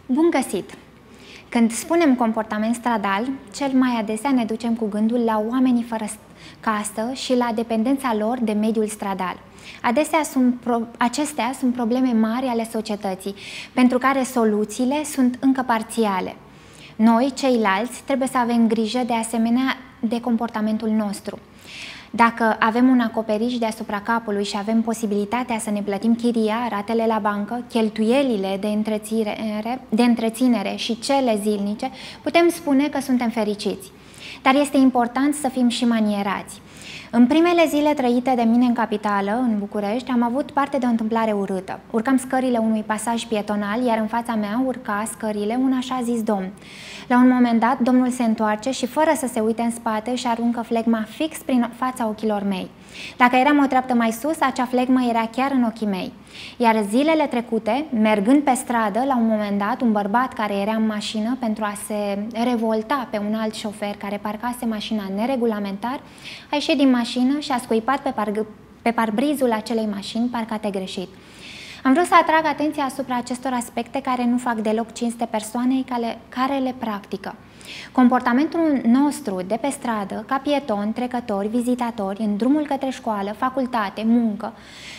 Bun găsit! Când spunem comportament stradal, cel mai adesea ne ducem cu gândul la oamenii fără casă și la dependența lor de mediul stradal. Adesea acestea sunt probleme mari ale societății, pentru care soluțiile sunt încă parțiale. Noi, ceilalți, trebuie să avem grijă de asemenea de comportamentul nostru. Dacă avem un acoperiș deasupra capului și avem posibilitatea să ne plătim chiria, ratele la bancă, cheltuielile de întreținere și cele zilnice, putem spune că suntem fericiți. Dar este important să fim și manierați. În primele zile trăite de mine în capitală, în București, am avut parte de o întâmplare urâtă. Urcam scările unui pasaj pietonal, iar în fața mea urca scările un așa zis domn. La un moment dat, domnul se întoarce și, fără să se uite în spate, își aruncă flegma fix prin fața ochilor mei. Dacă eram o treaptă mai sus, acea flegmă era chiar în ochii mei. Iar zilele trecute, mergând pe stradă, la un moment dat, un bărbat care era în mașină pentru a se revolta pe un alt șofer care parcase mașina neregulamentar, a ieșit din mașină și a scuipat pe parbrizul acelei mașini parcate greșit. Am vrut să atrag atenția asupra acestor aspecte care nu fac deloc cinste persoanei care le practică. Comportamentul nostru de pe stradă, ca pietoni, trecători, vizitatori, în drumul către școală, facultate, muncă,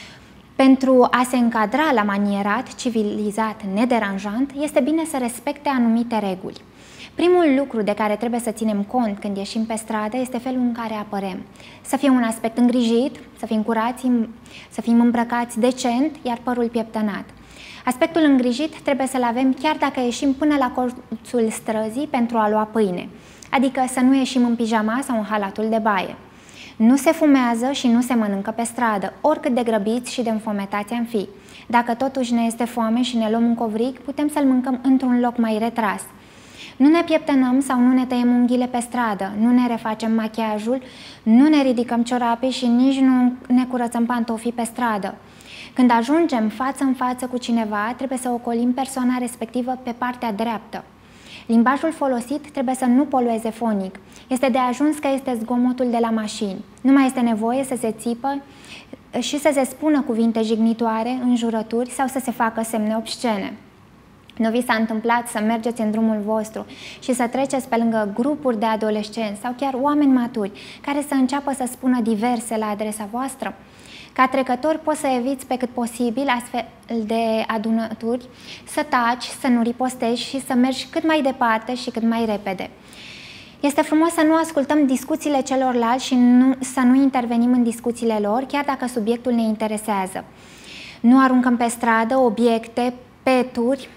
pentru a se încadra la manierat, civilizat, nederanjant, este bine să respecte anumite reguli. Primul lucru de care trebuie să ținem cont când ieșim pe stradă este felul în care apărăm. Să fie un aspect îngrijit, să fim curați, să fim îmbrăcați decent, iar părul pieptănat. Aspectul îngrijit trebuie să-l avem chiar dacă ieșim până la colțul străzii pentru a lua pâine, adică să nu ieșim în pijama sau în halatul de baie. Nu se fumează și nu se mănâncă pe stradă, oricât de grăbiți și de înfometați am fi. Dacă totuși ne este foame și ne luăm un covric, putem să-l mâncăm într-un loc mai retras. Nu ne pieptănăm sau nu ne tăiem unghiile pe stradă, nu ne refacem machiajul, nu ne ridicăm ciorapii și nici nu ne curățăm pantofii pe stradă. Când ajungem față în față cu cineva, trebuie să ocolim persoana respectivă pe partea dreaptă. Limbajul folosit trebuie să nu polueze fonic. Este de ajuns că este zgomotul de la mașini. Nu mai este nevoie să se țipă și să se spună cuvinte jignitoare, înjurături sau să se facă semne obscene. Nu vi s-a întâmplat să mergeți în drumul vostru și să treceți pe lângă grupuri de adolescenți sau chiar oameni maturi care să înceapă să spună diverse la adresa voastră? Ca trecător poți să eviți pe cât posibil astfel de adunături, să taci, să nu ripostezi și să mergi cât mai departe și cât mai repede. Este frumos să nu ascultăm discuțiile celorlalți și să nu intervenim în discuțiile lor, chiar dacă subiectul ne interesează. Nu aruncăm pe stradă obiecte, peturi,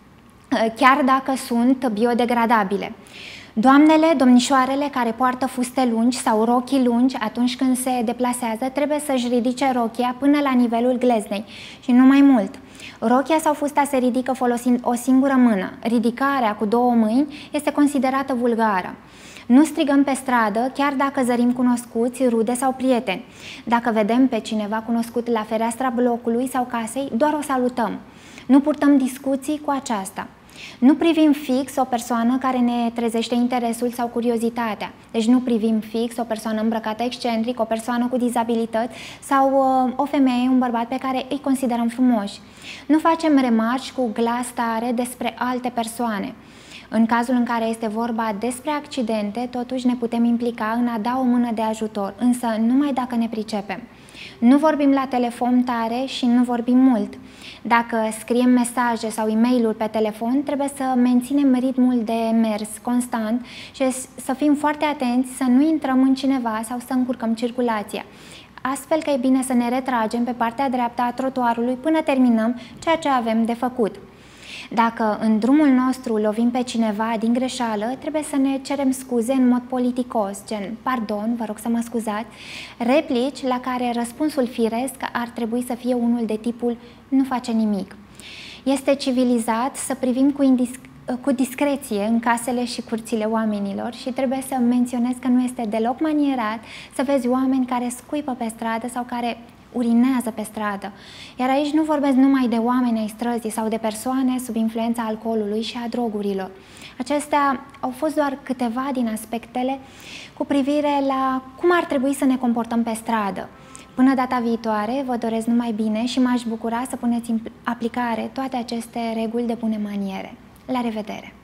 chiar dacă sunt biodegradabile. Doamnele, domnișoarele care poartă fuste lungi sau rochii lungi atunci când se deplasează trebuie să-și ridice rochia până la nivelul gleznei și nu mai mult. Rochia sau fusta se ridică folosind o singură mână. Ridicarea cu două mâini este considerată vulgară. Nu strigăm pe stradă, chiar dacă zărim cunoscuți, rude sau prieteni. Dacă vedem pe cineva cunoscut la fereastra blocului sau casei, doar o salutăm. Nu purtăm discuții cu aceasta. Nu privim fix o persoană care ne trezește interesul sau curiozitatea. Deci nu privim fix o persoană îmbrăcată excentric, o persoană cu dizabilități sau o femeie, un bărbat pe care îi considerăm frumoși. Nu facem remarci cu glas tare despre alte persoane. În cazul în care este vorba despre accidente, totuși ne putem implica în a da o mână de ajutor, însă numai dacă ne pricepem. Nu vorbim la telefon tare și nu vorbim mult. Dacă scriem mesaje sau e-mail-uri pe telefon, trebuie să menținem ritmul de mers constant și să fim foarte atenți să nu intrăm în cineva sau să încurcăm circulația. Astfel că e bine să ne retragem pe partea dreaptă a trotuarului până terminăm ceea ce avem de făcut. Dacă în drumul nostru lovim pe cineva din greșeală, trebuie să ne cerem scuze în mod politicos, gen pardon, vă rog să mă scuzați, replici la care răspunsul firesc ar trebui să fie unul de tipul nu face nimic. Este civilizat să privim cu discreție în casele și curțile oamenilor și trebuie să menționez că nu este deloc manierat să vezi oameni care scuipă pe stradă sau care urinează pe stradă. Iar aici nu vorbesc numai de oameni ai străzii sau de persoane sub influența alcoolului și a drogurilor. Acestea au fost doar câteva din aspectele cu privire la cum ar trebui să ne comportăm pe stradă. Până data viitoare, vă doresc numai bine și m-aș bucura să puneți în aplicare toate aceste reguli de bune maniere. La revedere!